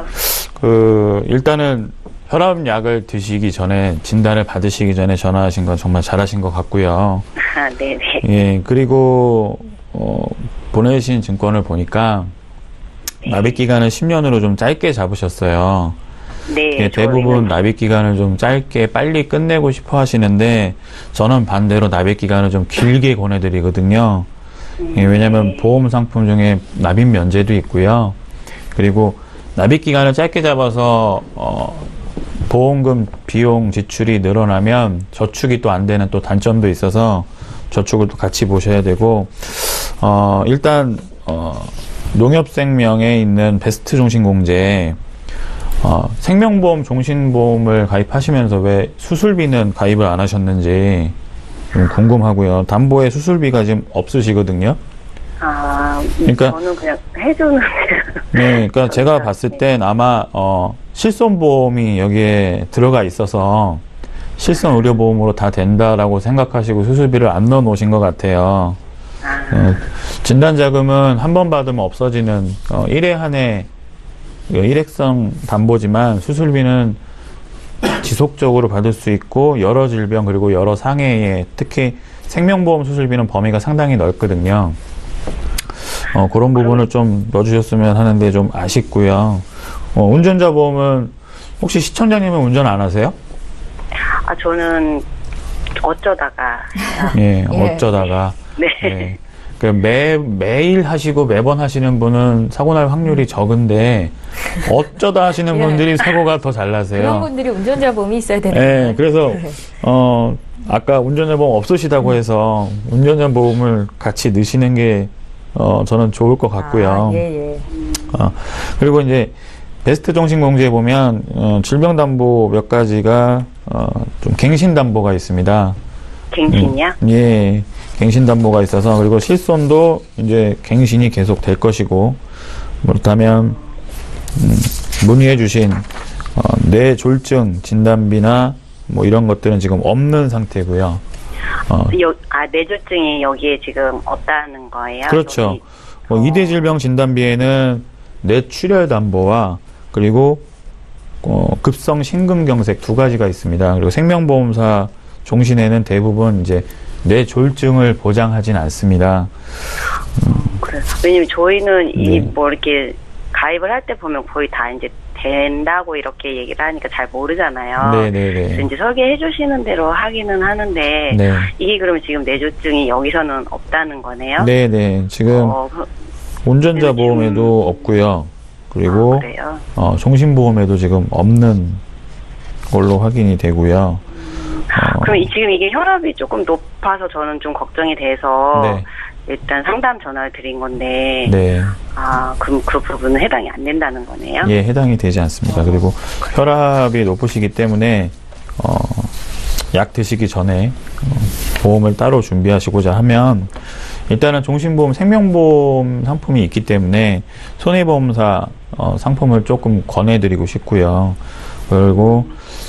그 일단은 혈압약을 드시기 전에 진단을 받으시기 전에 전화하신 건 정말 잘하신 것 같고요. 아, 네네. 예, 그리고 어, 보내신 증권을 보니까 네. 납입 기간을 십 년으로 좀 짧게 잡으셨어요. 네. 예, 대부분 납입 기간을 좀 짧게 빨리 끝내고 싶어 하시는데 저는 반대로 납입 기간을 좀 길게 권해드리거든요. 음, 예, 왜냐하면 네. 보험 상품 중에 납입 면제도 있고요. 그리고 납입 기간을 짧게 잡아서 어, 보험금 비용 지출이 늘어나면 저축이 또 안 되는 또 단점도 있어서 저축을 또 같이 보셔야 되고, 어, 일단, 어, 농협생명에 있는 베스트 종신공제, 어, 생명보험 종신보험을 가입하시면서 왜 수술비는 가입을 안 하셨는지 좀 궁금하고요. 담보에 수술비가 지금 없으시거든요. 아, 그러니까, 저는 그냥 해주는. 네, 그러니까 제가 봤을 땐 아마, 어, 실손보험이 여기에 들어가 있어서 실손 의료보험으로 다 된다라고 생각하시고 수술비를 안 넣어 놓으신 것 같아요. 아. 네, 진단자금은 한 번 받으면 없어지는, 어, 일 회 한 해, 일회성 담보지만 수술비는 지속적으로 받을 수 있고 여러 질병 그리고 여러 상해에 특히 생명보험 수술비는 범위가 상당히 넓거든요. 어, 그런 부분을 좀 넣어주셨으면 하는데 좀 아쉽고요. 어, 운전자 보험은 혹시 시청자님은 운전 안 하세요? 아, 저는 어쩌다가. 예, 어쩌다가. 네. 예. 그 매, 매일 하시고 매번 하시는 분은 사고 날 확률이 적은데 어쩌다 하시는 예. 분들이 사고가 더 잘 나세요. 그런 분들이 운전자 보험이 있어야 되는 예, 거예요. 그래서 어, 아까 운전자 보험 없으시다고 해서 운전자 보험을 같이 넣으시는 게 어, 저는 좋을 것 같고요. 아, 예, 예. 어, 그리고 이제 베스트 종신공제에 보면 어, 질병담보 몇 가지가 어, 좀 갱신담보가 있습니다. 갱신이요? 음, 예, 갱신담보가 있어서 그리고 실손도 이제 갱신이 계속 될 것이고 그렇다면 음, 문의해주신 어, 뇌졸중 진단비나 뭐 이런 것들은 지금 없는 상태고요. 어, 여, 아, 뇌졸중이 여기에 지금 없다는 거예요? 그렇죠. 여기? 뭐 어. 이대 질병 진단비에는 뇌출혈 담보와 그리고 어, 급성 심근경색 두 가지가 있습니다. 그리고 생명보험사 종신에는 대부분 이제 뇌졸중을 보장하진 않습니다. 음. 그래. 왜냐면 저희는 네. 이 뭐 이렇게 가입을 할 때 보면 거의 다 이제 된다고 이렇게 얘기를 하니까 잘 모르잖아요. 네네네. 그래서 이제 설계해 주시는 대로 하기는 하는데 네. 이게 그러면 지금 뇌졸중이 여기서는 없다는 거네요? 네네. 지금 어, 그, 운전자 보험에도 없고요. 그리고 아, 그래요? 어, 종신보험에도 지금 없는 걸로 확인이 되고요. 어, 그럼 이- 지금 이게 혈압이 조금 높아서 저는 좀 걱정이 돼서 네. 일단 상담 전화를 드린 건데 네. 아 그럼 그 부분은 해당이 안 된다는 거네요? 예, 해당이 되지 않습니다. 그리고 혈압이 높으시기 때문에 어, 약 드시기 전에 어, 보험을 따로 준비하시고자 하면 일단은 종신보험, 생명보험 상품이 있기 때문에 손해보험사 어, 상품을 조금 권해드리고 싶고요. 그리고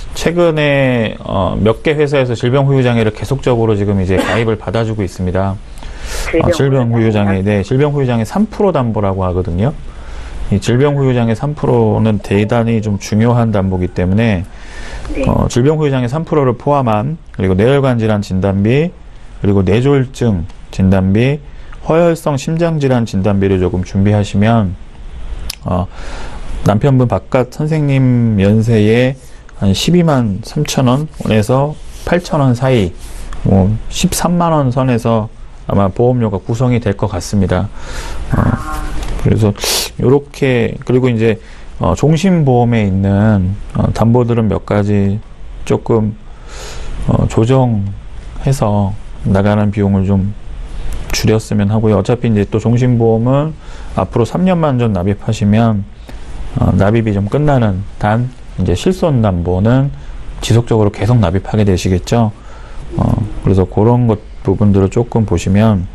최근에 어, 몇 개 회사에서 질병후유장애를 계속적으로 지금 이제 가입을 받아주고 있습니다. 어, 질병후유장애, 네, 질병후유장애 삼 퍼센트 담보라고 하거든요. 이 질병후유장애 삼 퍼센트는 대단히 좀 중요한 담보기 때문에 네. 어, 질병후유장애 삼 퍼센트를 포함한 그리고 뇌혈관 질환 진단비 그리고 뇌졸중 진단비, 허혈성 심장질환 진단비를 조금 준비하시면 어, 남편분 바깥 선생님 연세에 한 십이만 삼천 원에서 팔천 원 사이, 뭐 십삼만 원 선에서 아마 보험료가 구성이 될 것 같습니다. 어, 그래서 요렇게 그리고 이제 어, 종신보험에 있는 어, 담보들은 몇 가지 조금 어, 조정해서 나가는 비용을 좀 줄였으면 하고요. 어차피 이제 또 종신보험은 앞으로 삼 년만 전 납입하시면 어, 납입이 좀 끝나는 단 이제 실손담보는 지속적으로 계속 납입하게 되시겠죠. 어, 그래서 그런 것 부분들을 조금 보시면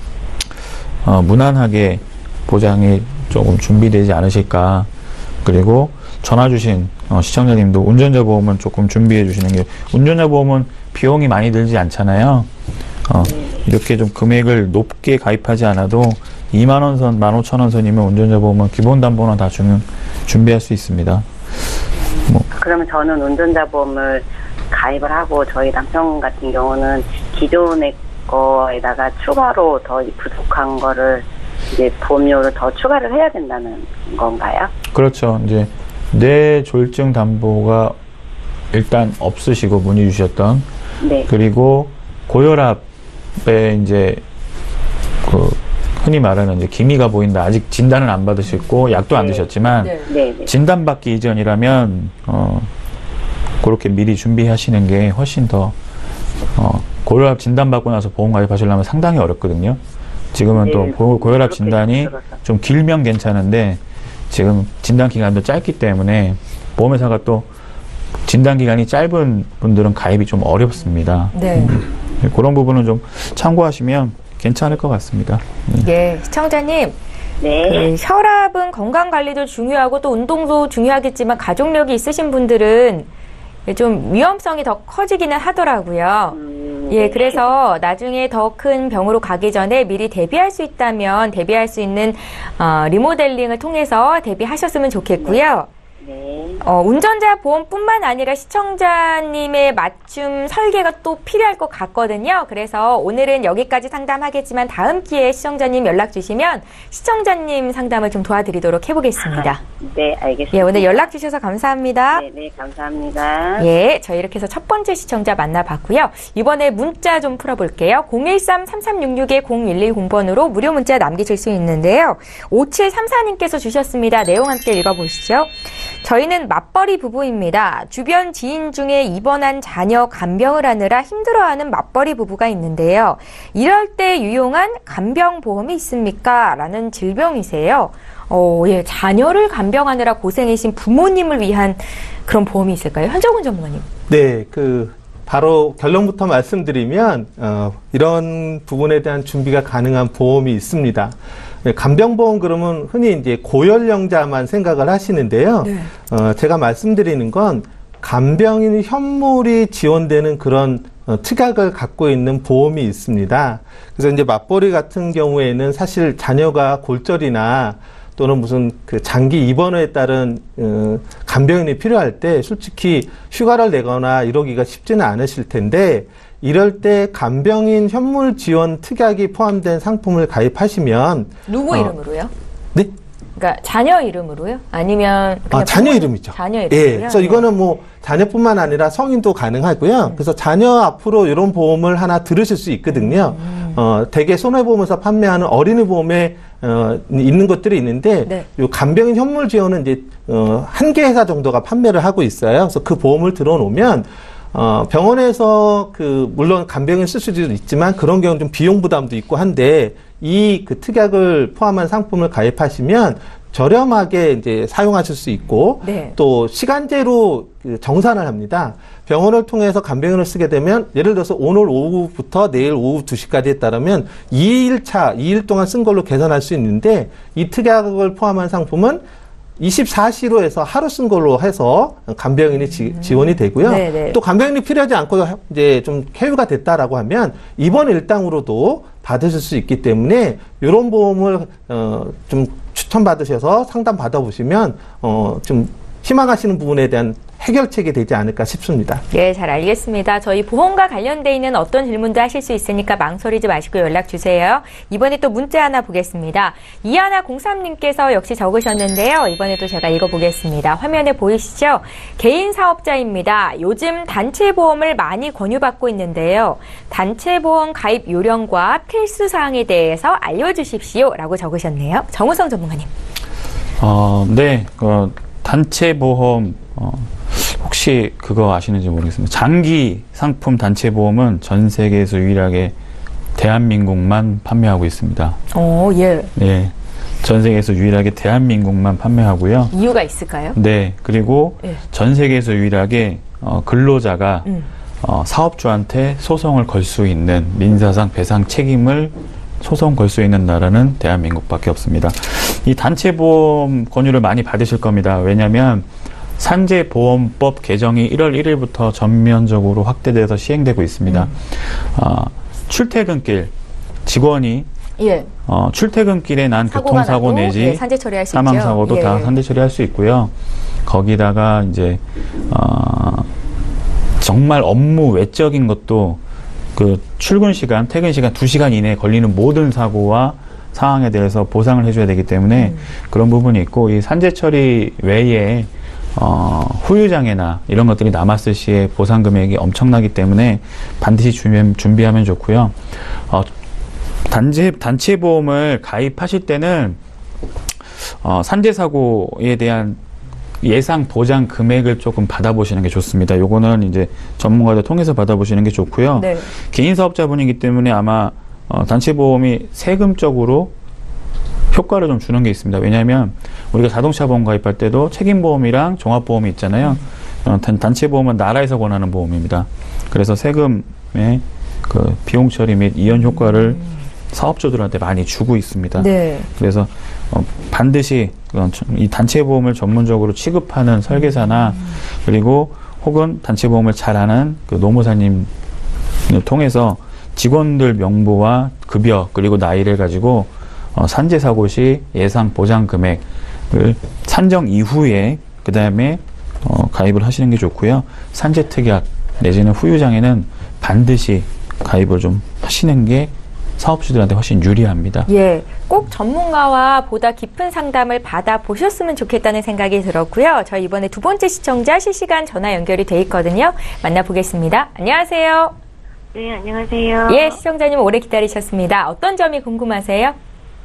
어, 무난하게 보장이 조금 준비되지 않으실까. 그리고 전화 주신 어, 시청자님도 운전자 보험은 조금 준비해 주시는 게, 운전자 보험은 비용이 많이 들지 않잖아요. 어, 이렇게 좀 금액을 높게 가입하지 않아도 이만 원 선, 만 오천 원 선이면 운전자 보험은 기본 담보나 다 주는, 준비할 수 있습니다. 뭐. 그러면 저는 운전자 보험을 가입을 하고 저희 남편 같은 경우는 기존의 거에다가 추가로 더 부족한 거를 이제 보험료를 더 추가를 해야 된다는 건가요? 그렇죠. 이제 뇌졸중 담보가 일단 없으시고 문의 주셨던, 네. 그리고 고혈압에 이제 그 흔히 말하는 이제 기미가 보인다. 아직 진단은 안 받으셨고 약도 안 네. 드셨지만 네. 네. 네. 진단받기 이전이라면 어 그렇게 미리 준비하시는 게 훨씬 더 어, 고혈압 진단받고 나서 보험 가입하시려면 상당히 어렵거든요. 지금은 네, 또 고, 고혈압 그렇게 진단이 들어서. 좀 길면 괜찮은데 지금 진단 기간도 짧기 때문에 보험회사가 또 진단 기간이 짧은 분들은 가입이 좀 어렵습니다. 네. 네, 그런 부분은 좀 참고하시면 괜찮을 것 같습니다. 네. 예, 시청자님. 네. 그 혈압은 건강 관리도 중요하고 또 운동도 중요하겠지만 가족력이 있으신 분들은 좀 위험성이 더 커지기는 하더라고요. 음, 예, 네. 그래서 나중에 더 큰 병으로 가기 전에 미리 대비할 수 있다면 대비할 수 있는 어, 리모델링을 통해서 대비하셨으면 좋겠고요. 네. 어, 운전자 보험뿐만 아니라 시청자님의 맞춤 설계가 또 필요할 것 같거든요. 그래서 오늘은 여기까지 상담하겠지만 다음 기회에 시청자님 연락 주시면 시청자님 상담을 좀 도와드리도록 해보겠습니다. 네, 알겠습니다. 예, 오늘 연락 주셔서 감사합니다. 네, 네, 감사합니다. 예, 저희 이렇게 해서 첫 번째 시청자 만나봤고요. 이번에 문자 좀 풀어볼게요. 공일삼 삼삼육육 공일일공 번으로 무료 문자 남기실 수 있는데요. 오칠삼사님께서 주셨습니다. 내용 함께 읽어보시죠. 저희는 맞벌이 부부입니다. 주변 지인 중에 입원한 자녀 간병을 하느라 힘들어하는 맞벌이 부부가 있는데요. 이럴 때 유용한 간병보험이 있습니까? 라는 질병이세요. 어, 예, 자녀를 간병하느라 고생하신 부모님을 위한 그런 보험이 있을까요? 현정훈 전문가님. 네, 그 바로 결론부터 말씀드리면 어, 이런 부분에 대한 준비가 가능한 보험이 있습니다. 네, 간병보험 그러면 흔히 이제 고연령자만 생각을 하시는데요. 네. 어, 제가 말씀드리는 건 간병인 현물이 지원되는 그런 어, 특약을 갖고 있는 보험이 있습니다. 그래서 이제 맞벌이 같은 경우에는 사실 자녀가 골절이나 또는 무슨 그 장기 입원에 따른 어, 간병인이 필요할 때 솔직히 휴가를 내거나 이러기가 쉽지는 않으실 텐데 이럴 때 간병인 현물 지원 특약이 포함된 상품을 가입하시면 누구 어, 이름으로요? 네? 그러니까 자녀 이름으로요? 아니면 아, 그냥 자녀 부모님- 이름이죠. 자녀 예. 이름으로요? 그래서 네. 이거는 뭐 자녀뿐만 아니라 성인도 가능하고요. 그래서 자녀 앞으로 이런 보험을 하나 들으실 수 있거든요. 음. 어, 대개 손해보험에서 판매하는 어린이 보험에 어, 있는 것들이 있는데 네. 요 간병인 현물 지원은 이제 어, 한 개 회사 정도가 판매를 하고 있어요. 그래서 그 보험을 들어놓으면 어, 병원에서 그 물론 간병인 쓸 수도 있지만 그런 경우는 좀 비용 부담도 있고 한데 이 그 특약을 포함한 상품을 가입하시면 저렴하게 이제 사용하실 수 있고 네. 또 시간제로 그 정산을 합니다. 병원을 통해서 간병인을 쓰게 되면 예를 들어서 오늘 오후부터 내일 오후 두 시까지 했다면 이 일 차, 이 일 동안 쓴 걸로 계산할 수 있는데 이 특약을 포함한 상품은 이십사 시로 해서 하루 쓴 걸로 해서 간병인이 지, 지원이 되고요. 네네. 또 간병인이 필요하지 않고 이제 좀 쾌유가 됐다라고 하면 입원 일당으로도 받으실 수 있기 때문에 이런 보험을 어, 좀 추천받으셔서 상담 받아보시면 어, 좀 희망하시는 부분에 대한 해결책이 되지 않을까 싶습니다. 예, 잘 알겠습니다. 저희 보험과 관련돼 있는 어떤 질문도 하실 수 있으니까 망설이지 마시고 연락 주세요. 이번에 또 문자 하나 보겠습니다. 이하나공삼님께서 역시 적으셨는데요. 이번에도 제가 읽어보겠습니다. 화면에 보이시죠? 개인 사업자입니다. 요즘 단체 보험을 많이 권유받고 있는데요. 단체 보험 가입 요령과 필수 사항에 대해서 알려주십시오. 라고 적으셨네요. 정우성 전문가님. 어, 네, 어, 단체 보험, 어, 혹시 그거 아시는지 모르겠습니다. 장기 상품 단체 보험은 전 세계에서 유일하게 대한민국만 판매하고 있습니다. 오, 예. 네. 전 세계에서 유일하게 대한민국만 판매하고요. 이유가 있을까요? 네. 그리고 예. 전 세계에서 유일하게 어, 근로자가 음. 어, 사업주한테 소송을 걸 수 있는 민사상 배상 책임을 소송 걸 수 있는 나라는 대한민국밖에 없습니다. 이 단체 보험 권유를 많이 받으실 겁니다. 왜냐하면 산재보험법 개정이 일월 일일부터 전면적으로 확대돼서 시행되고 있습니다. 음. 어, 출퇴근길 직원이 예. 어, 출퇴근길에 난 사고가 교통사고 나도, 내지 예, 산재 처리할 수 사망 있죠. 사고도 예. 다 산재 처리할 수 있고요. 거기다가 이제 어, 정말 업무 외적인 것도 그 출근 시간, 퇴근 시간 두 시간 이내에 걸리는 모든 사고와 상황에 대해서 보상을 해줘야 되기 때문에 음. 그런 부분이 있고 이 산재 처리 외에 어, 후유장애나 이런 것들이 남았을 시에 보상 금액이 엄청나기 때문에 반드시 준비, 준비하면 좋고요. 어, 단체, 단체 보험을 가입하실 때는 어, 산재 사고에 대한 예상 보장 금액을 조금 받아보시는 게 좋습니다. 요거는 이제 전문가들 통해서 받아보시는 게 좋고요. 네. 개인 사업자분이기 때문에 아마 어, 단체 보험이 세금적으로 효과를 좀 주는 게 있습니다. 왜냐하면 우리가 자동차 보험 가입할 때도 책임보험이랑 종합보험이 있잖아요. 어, 단, 단체 보험은 나라에서 권하는 보험입니다. 그래서 세금의 그 비용 처리 및 이연 효과를 사업주들한테 많이 주고 있습니다. 네. 그래서 어, 반드시 이 단체 보험을 전문적으로 취급하는 설계사나 그리고 혹은 단체 보험을 잘 아는 그 노무사님을 통해서 직원들 명부와 급여 그리고 나이를 가지고 어, 산재 사고 시 예상 보장 금액을 산정 이후에 그 다음에 어, 가입을 하시는 게 좋고요. 산재 특약 내지는 후유장애는 반드시 가입을 좀 하시는 게 사업주들한테 훨씬 유리합니다. 예, 꼭 전문가와 보다 깊은 상담을 받아보셨으면 좋겠다는 생각이 들었고요. 저희 이번에 두 번째 시청자 실시간 전화 연결이 돼 있거든요. 만나보겠습니다. 안녕하세요. 네, 안녕하세요. 예, 시청자님 오래 기다리셨습니다. 어떤 점이 궁금하세요?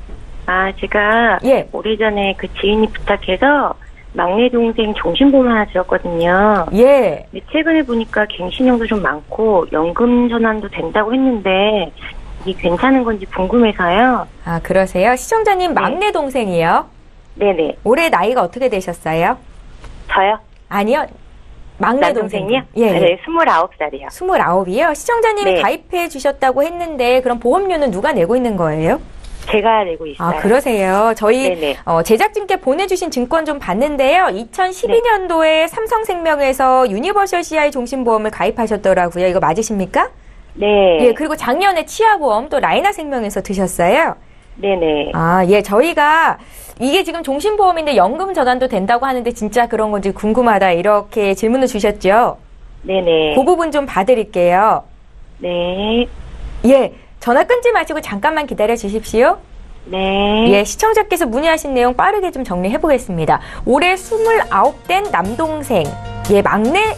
아, 제가 예. 오래전에 그 지인이 부탁해서 막내 동생 종신보험 하나 들었거든요. 예. 근데 최근에 보니까 갱신형도 좀 많고 연금 전환도 된다고 했는데 이게 괜찮은 건지 궁금해서요. 아, 그러세요? 시청자님 네. 막내 동생이요? 네네. 올해 나이가 어떻게 되셨어요? 저요? 아니요. 막내 남동생이요? 동생이요? 예. 네, 스물아홉 살이요. 스물아홉이요? 시청자님이 네. 가입해 주셨다고 했는데 그럼 보험료는 누가 내고 있는 거예요? 제가 내고 있어요. 아, 그러세요. 저희 네네. 어, 제작진께 보내주신 증권 좀 봤는데요. 이천십이 년도에 네. 삼성생명에서 유니버셜 씨아이 종신보험을 가입하셨더라고요. 이거 맞으십니까? 네. 예, 그리고 작년에 치아보험 또 라이나생명에서 드셨어요. 네네. 아, 예, 저희가 이게 지금 종신보험인데 연금 전환도 된다고 하는데 진짜 그런 건지 궁금하다 이렇게 질문을 주셨죠. 네네. 그 부분 좀 봐드릴게요. 네. 예, 전화 끊지 마시고 잠깐만 기다려 주십시오. 네. 예, 시청자께서 문의하신 내용 빠르게 좀 정리해 보겠습니다. 올해 스물아홉 된 남동생, 예, 막내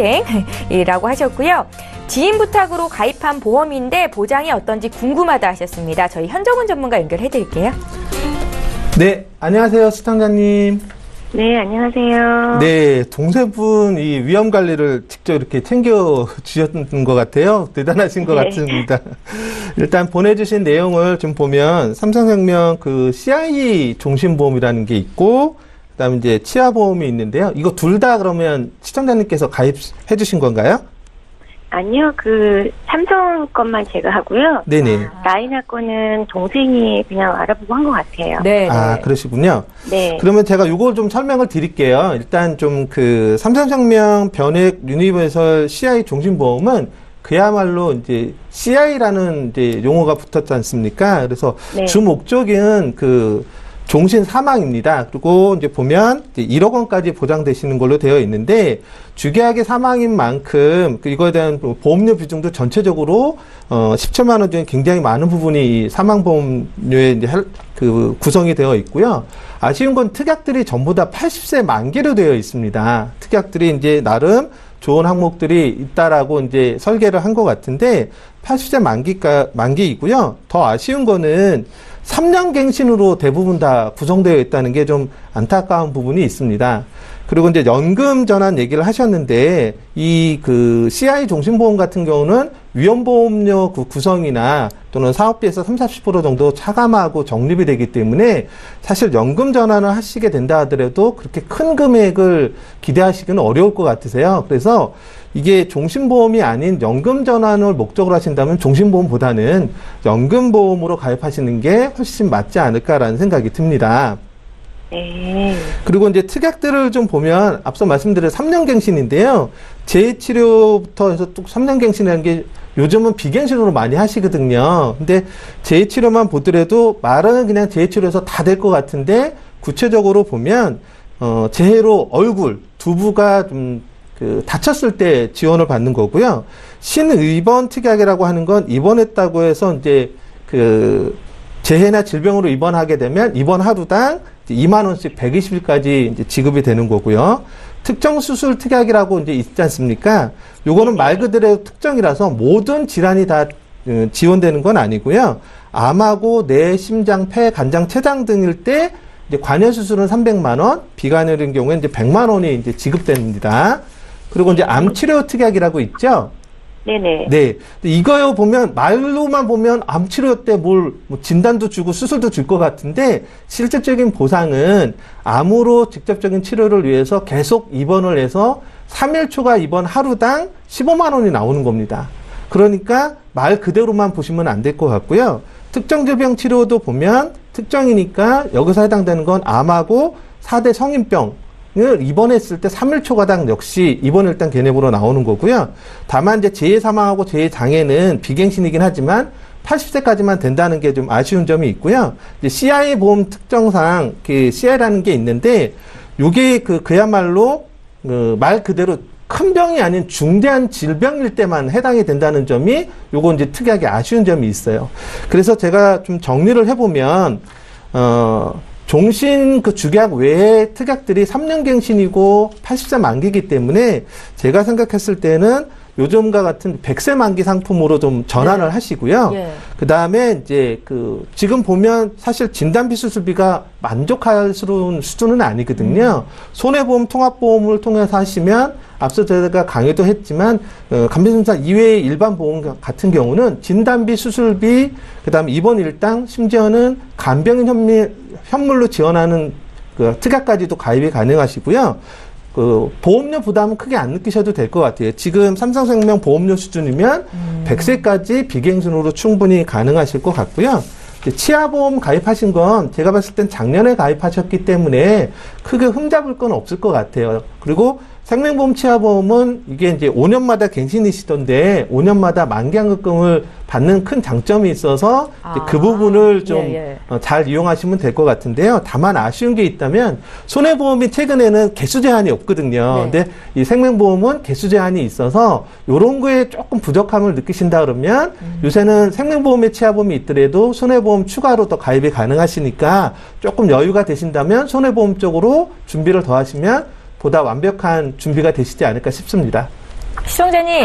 동생이라고 하셨고요. 지인 부탁으로 가입한 보험인데 보장이 어떤지 궁금하다 하셨습니다. 저희 현정훈 전문가 연결해 드릴게요. 네, 안녕하세요, 시청자님. 네, 안녕하세요. 네, 동생분 이 위험 관리를 직접 이렇게 챙겨 주셨던 것 같아요. 대단하신 것 네. 같습니다. 일단 보내주신 내용을 좀 보면 삼성생명 그 씨아이이 종신보험이라는 게 있고, 그다음에 이제 치아보험이 있는데요. 이거 둘 다 그러면 시청자님께서 가입해 주신 건가요? 아니요, 그 삼성 것만 제가 하고요. 네네. 라이나 거는 동생이 그냥 알아보고 한 것 같아요. 네. 아, 네. 그러시군요. 네. 그러면 제가 요걸 좀 설명을 드릴게요. 일단 좀 그 삼성생명 변액 유니버설 씨아이 종신보험은 그야말로 이제 씨아이라는 이제 용어가 붙었지 않습니까? 그래서 네. 주 목적은 그 종신 사망입니다. 그리고 이제 보면 이제 일억 원까지 보장되시는 걸로 되어 있는데 주계약의 사망인 만큼 그 이거에 대한 보험료 비중도 전체적으로 어 십천만 원 중에 굉장히 많은 부분이 이 사망보험료에 이제 할, 그 구성이 되어 있고요. 아쉬운 건 특약들이 전부 다 팔십 세 만기로 되어 있습니다. 특약들이 이제 나름 좋은 항목들이 있다라고 이제 설계를 한 것 같은데 팔십 세 만기가 만기이고요. 더 아쉬운 거는 삼 년 갱신으로 대부분 다 구성되어 있다는 게 좀 안타까운 부분이 있습니다. 그리고 이제 연금 전환 얘기를 하셨는데 이 그 씨아이 종신보험 같은 경우는 위험보험료 그 구성이나 또는 사업비에서 삼십, 사십 퍼센트 정도 차감하고 적립이 되기 때문에 사실 연금 전환을 하시게 된다 하더라도 그렇게 큰 금액을 기대하시기는 어려울 것 같으세요. 그래서 이게 종신보험이 아닌 연금 전환을 목적으로 하신다면 종신보험보다는 연금보험으로 가입하시는 게 훨씬 맞지 않을까라는 생각이 듭니다. 네. 그리고 이제 특약들을 좀 보면 앞서 말씀드린 삼 년 갱신인데요. 재해치료부터 해서 또 삼 년 갱신이라는 게 요즘은 비갱신으로 많이 하시거든요. 근데 재해치료만 보더라도 말은 그냥 재해치료에서 다 될 것 같은데 구체적으로 보면 어 재해로 얼굴, 두부가 좀 그 다쳤을 때 지원을 받는 거고요. 신입원 특약이라고 하는 건 입원했다고 해서 이제 그 재해나 질병으로 입원하게 되면 입원 하루당 이만 원씩 백이십 일까지 이제 지급이 되는 거고요. 특정 수술 특약이라고 이제 있지 않습니까? 요거는 말 그대로 특정이라서 모든 질환이 다 지원되는 건 아니고요. 암하고 뇌, 심장, 폐, 간장, 췌장 등일 때 이제 관여 수술은 삼백만 원, 비관여인 경우에 이제 백만 원이 이제 지급됩니다. 그리고 이제 암 치료 특약이라고 있죠. 네네. 네. 이거요 보면, 말로만 보면 암 치료 때 뭘, 뭐 진단도 주고 수술도 줄 것 같은데, 실질적인 보상은 암으로 직접적인 치료를 위해서 계속 입원을 해서 삼 일 초과 입원 하루당 십오만 원이 나오는 겁니다. 그러니까 말 그대로만 보시면 안 될 것 같고요. 특정 질병 치료도 보면 특정이니까 여기서 해당되는 건 암하고 사 대 성인병, 을 입원했을 때 삼 일 초과당 역시 입원일당 개념으로 나오는 거고요. 다만 이제 재해 사망하고 재해 장애는 비갱신이긴 하지만 팔십 세까지만 된다는 게 좀 아쉬운 점이 있고요. 이제 씨아이 보험 특정상 그 씨아이라는 게 있는데 요게 그 그야말로 그 말 그대로 큰 병이 아닌 중대한 질병일 때만 해당이 된다는 점이 요거 이제 특이하게 아쉬운 점이 있어요. 그래서 제가 좀 정리를 해보면 어. 종신 그 주계약 외에 특약들이 삼 년 갱신이고 팔십 세 만기이기 때문에 제가 생각했을 때는 요즘과 같은 백 세 만기 상품으로 좀 전환을 네. 하시고요. 예. 그 다음에 이제 그 지금 보면 사실 진단비 수술비가 만족스러운 수준은 아니거든요. 음. 손해보험 통합보험을 통해서 하시면 앞서 제가 강의도 했지만 어, 간편검사 이외의 일반 보험 같은 경우는 진단비, 수술비, 그 다음에 입원 일당, 심지어는 간병인 현미, 현물로 지원하는 그 특약까지도 가입이 가능하시고요. 그 보험료 부담은 크게 안 느끼셔도 될 것 같아요. 지금 삼성생명 보험료 수준이면 음. 백 세까지 비갱신으로 충분히 가능하실 것 같고요. 치아보험 가입하신 건 제가 봤을 땐 작년에 가입하셨기 때문에 크게 흠잡을 건 없을 것 같아요. 그리고 생명보험 치아보험은 이게 이제 오 년마다 갱신이시던데 오 년마다 만기환급금을 받는 큰 장점이 있어서 아, 그 부분을 좀 잘 예, 예. 이용하시면 될 것 같은데요. 다만 아쉬운 게 있다면 손해보험이 최근에는 개수 제한이 없거든요. 네. 근데 이 생명보험은 개수 제한이 있어서 이런 거에 조금 부족함을 느끼신다 그러면 음. 요새는 생명보험에 치아보험이 있더라도 손해보험 추가로 더 가입이 가능하시니까 조금 여유가 되신다면 손해보험 쪽으로 준비를 더 하시면 보다 완벽한 준비가 되시지 않을까 싶습니다. 시청자님, 아,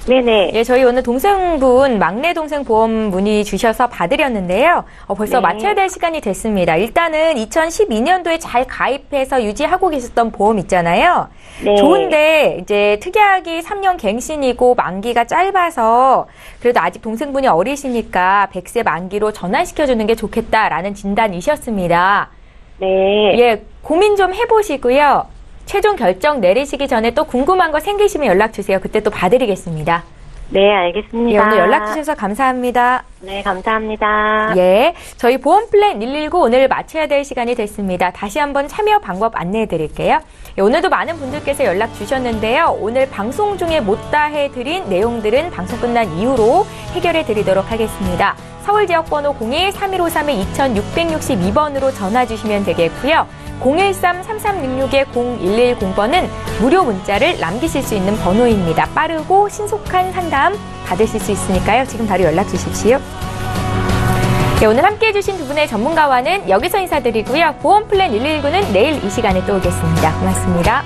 네네. 예, 저희 오늘 동생분, 막내 동생 보험 문의 주셔서 봐드렸는데요. 어, 벌써 네. 마쳐야 될 시간이 됐습니다. 일단은 이천십이 년도에 잘 가입해서 유지하고 계셨던 보험 있잖아요. 네. 좋은데 이제 특약이 삼 년 갱신이고 만기가 짧아서 그래도 아직 동생분이 어리시니까 백 세 만기로 전환시켜주는 게 좋겠다라는 진단이셨습니다. 네. 예, 고민 좀 해보시고요. 최종 결정 내리시기 전에 또 궁금한 거 생기시면 연락 주세요. 그때 또 봐드리겠습니다. 네, 알겠습니다. 예, 오늘 연락 주셔서 감사합니다. 네, 감사합니다. 예, 저희 보험 플랜 일일구 오늘 마쳐야 될 시간이 됐습니다. 다시 한번 참여 방법 안내해 드릴게요. 예, 오늘도 많은 분들께서 연락 주셨는데요. 오늘 방송 중에 못다 해드린 내용들은 방송 끝난 이후로 해결해 드리도록 하겠습니다. 서울 지역번호 공일 삼일오삼 이육육이 번으로 전화 주시면 되겠고요. 공일삼 삼삼육육 공일일공 번은 무료 문자를 남기실 수 있는 번호입니다. 빠르고 신속한 상담 받으실 수 있으니까요. 지금 바로 연락 주십시오. 네, 오늘 함께해 주신 두 분의 전문가와는 여기서 인사드리고요. 보험 플랜 일일구는 내일 이 시간에 또 오겠습니다. 고맙습니다.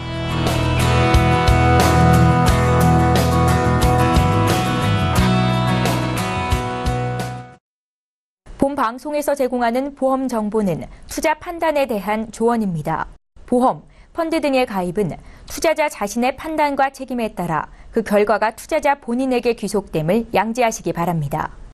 본 방송에서 제공하는 보험 정보는 투자 판단에 대한 조언입니다. 보험, 펀드 등의 가입은 투자자 자신의 판단과 책임에 따라 그 결과가 투자자 본인에게 귀속됨을 양지하시기 바랍니다.